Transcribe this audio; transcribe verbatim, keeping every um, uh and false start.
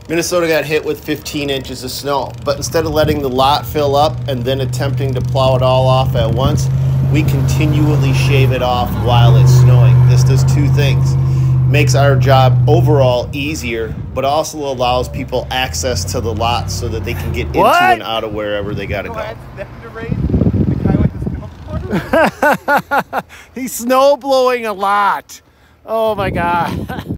Minnesota got hit with fifteen inches of snow, but instead of letting the lot fill up and then attempting to plow it all off at once, we continually shave it off while it's snowing. This does two things. Makes our job overall easier, but also allows people access to the lot so that they can get into What? and out of wherever they gotta go. He's snow blowing a lot. Oh my God.